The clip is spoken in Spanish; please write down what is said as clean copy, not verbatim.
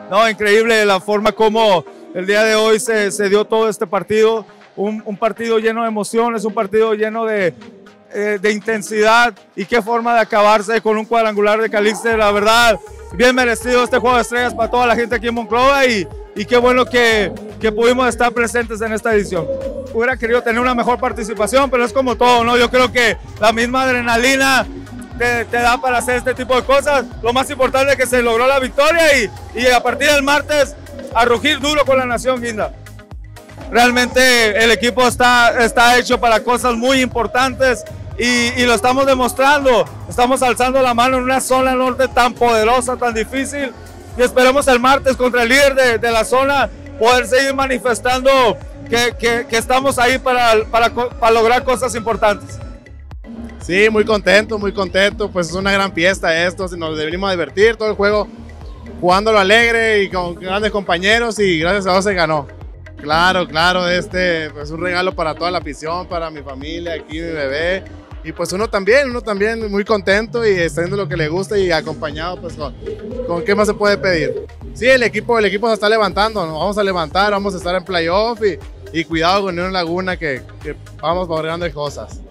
No, increíble la forma como el día de hoy se dio todo este partido, un partido lleno de emociones, un partido lleno de intensidad, y qué forma de acabarse con un cuadrangular de Calixte. La verdad, bien merecido este juego de estrellas para toda la gente aquí en Monclova, y qué bueno que pudimos estar presentes en esta edición. Hubiera querido tener una mejor participación, pero es como todo, ¿no? Yo creo que la misma adrenalina te da para hacer este tipo de cosas. Lo más importante es que se logró la victoria, y a partir del martes a rugir duro con la Nación Guinda. Realmente el equipo está hecho para cosas muy importantes, y lo estamos demostrando. Estamos alzando la mano en una zona norte tan poderosa, tan difícil, y esperemos el martes contra el líder de la zona poder seguir manifestando que estamos ahí para lograr cosas importantes. Sí, muy contento, pues es una gran fiesta esto, nos venimos a divertir todo el juego, jugándolo alegre y con grandes compañeros, y gracias a Dios se ganó. Claro, pues un regalo para toda la afición, para mi familia, aquí mi bebé, y pues uno también muy contento y haciendo lo que le gusta y acompañado, pues con qué más se puede pedir. Sí, el equipo se está levantando, nos vamos a levantar, vamos a estar en playoff, y cuidado con Unión Laguna que vamos por grandes cosas.